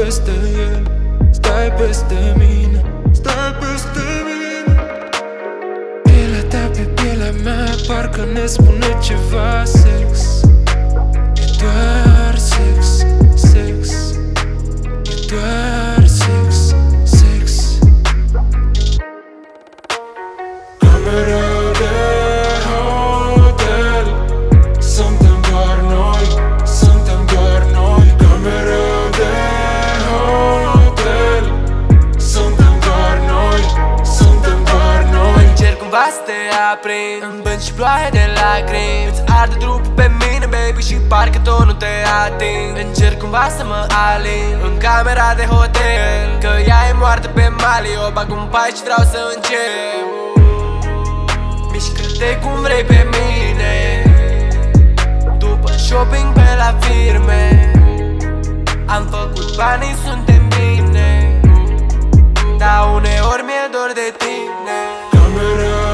peste el, stai peste mine, stai peste mine. Pielea ta pe pielea mea, parcă ne spune ceva. Sex, e doar sex, sex, e doar sex, sex. Camera de hotel, suntem doar noi, suntem doar noi. Camera de hotel, suntem doar noi, suntem doar noi. Încerc cumva să te aprind, îmi bând și ploaie de lacrimi. Îți arde trupul pe mine, baby, și parcă tot nu te ating. Încerc cumva să mă alin în camera de hotel, că ea e moartă pe Mali. O bag în pai și vreau să încep. Mișcă-te cum vrei pe mine, după shopping pe la firme. Am făcut banii, suntem bine, dar uneori mi-e dor de tine. Camera